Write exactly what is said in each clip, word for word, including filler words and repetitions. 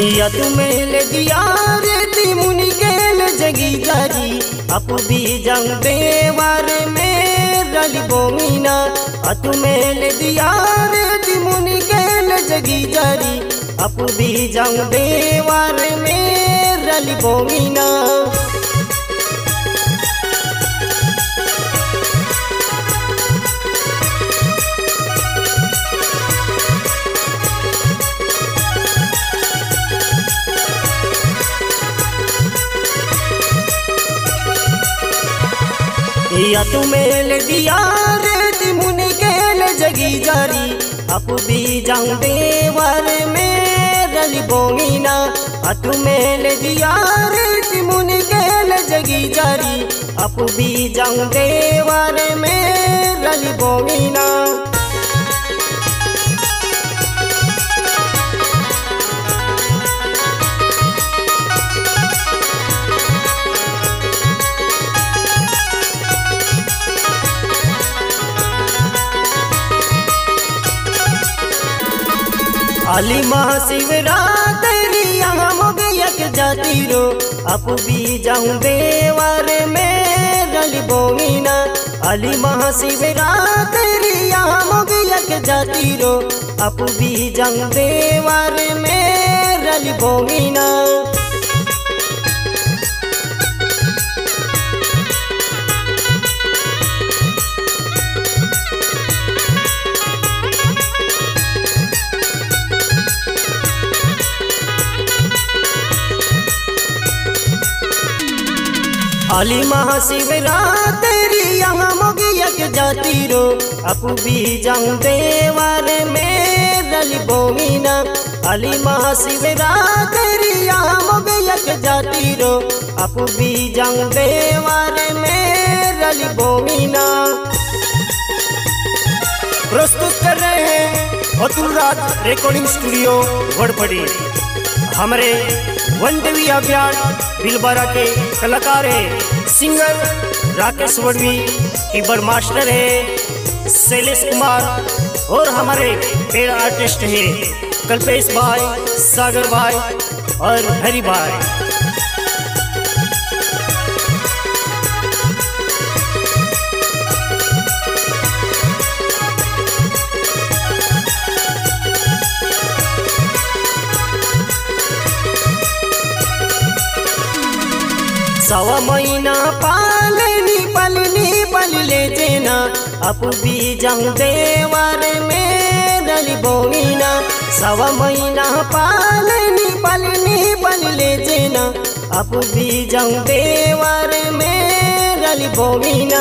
या तुम्हें ले दिया रे दी मुनि गेल जगी जारी अप भी जंग देवर में रली बोमीना आ तुम्हें ले दिया रे दी मुनि गेल जगी जारी अप भी जंग देवर में रली बोमीना। या तुम्हें ले दिया रे दी मुनि गेल जगी जारी अप भी जंग देवर में रली बोमीना आ तुम्हें ले दिया रे दी मुनि गेल जगी जारी अप भी जंग देवर में रली बोमीना। अली महाशिवरात्रि यहाँ मोगयक जाती रो अप भी जाऊं देवर में रली बोमीना। अली महाशिवरात्रि यहाँ मोगयक जाती रो अप भी जाऊं देवर में रली बोमीना। अली महाशिवरात्रि यहाँ मोगयक जाती रो अप भी जाऊं देवर में रली बोमीना। अली महाशिवरात्रि यहाँ मोगयक जाती रो अप भी जाऊं देवर में रली बोमीना। प्रस्तुत कर रहे हैं अतुल राज रिकॉर्डिंग स्टूडियो वड़पड़ी। हमारे वन देवी अभियान बिलबारा के कलाकार है singer Rakesh Vadvi, keyboard master है शैलेश कुमार और हमारे पेड़ आर्टिस्ट है कल्पेश भाई, सागर भाई और हरि भाई। सवा महीना पालनी पलनी पल ले जेना अप भी जाऊं देवर में रली बोमीना। सवा महीना पालनी पलनी पल ले जेना अप भी जाऊं देवर में रली बोमीना।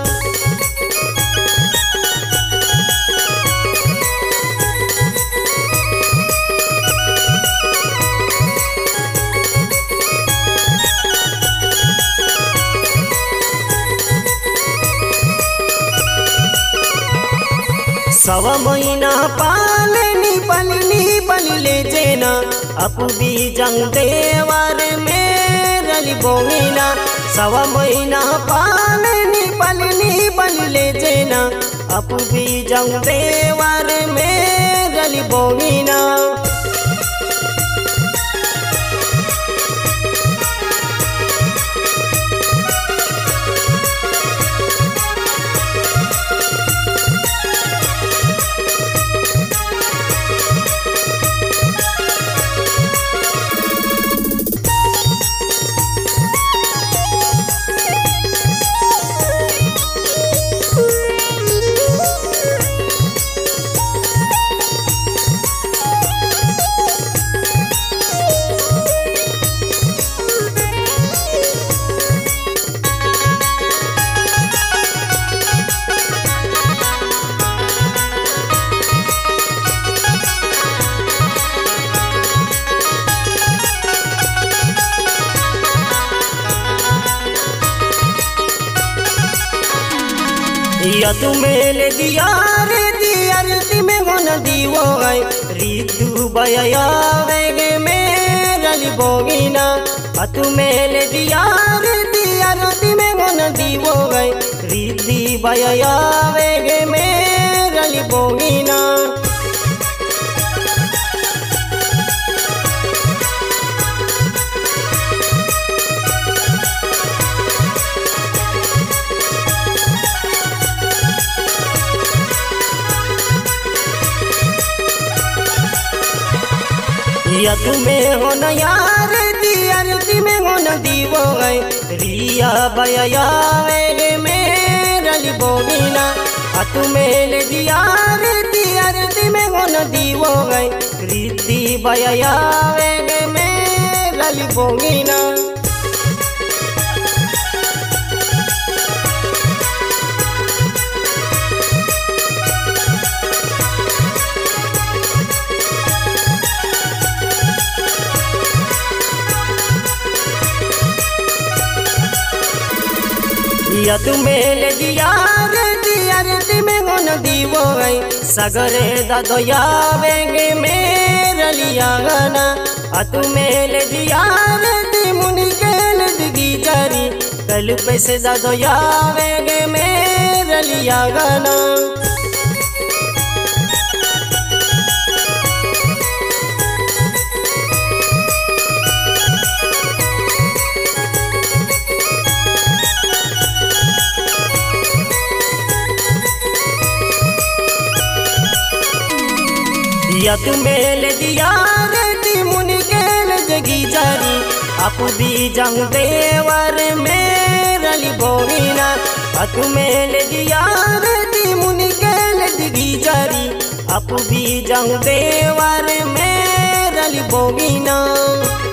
सवा महीना पालनी पलनी पल ले जेना अप भी जाऊं देवर में रली बोमीना। सवा महीना पालनी पलनी पल ले जेना अप भी जाऊं देवर में रली बोमीना। या तुम्हें ले दिया रे दी अरती में मन दीवो गए रीतु बया वेगे में रली बोमीना। आ तुम्हें ले दिया रे दी अरती में मन दीवो गए रीति बया वेगे में रली बोमीना। या तुम्हें हो न यार दियार में हो न दीवो गए रिया बया वे मेरा लिबोगिना आ तुम्हें ले दियार दियार में हो न दीवो गए रीति बया वे मेरा लिबोगिना या तुम्हें ले दियार दियार में हो न दीवो गई सगरे दादोया वेगे मेरा लिया गाना आ तुम्हें ले दियार दी मुनि के लदगी जारी कल पैसे दादोया वेगे मेरा लिया गाना या तुम्हें ले दियार दी मुनि के लदगी जारी आप भी जाऊं देवर मेरा लिबोगिना आ तुम्हें ले दियार दी मुनि के लदगी जारी आप भी जाऊं देवर मेरा लिबोगिना।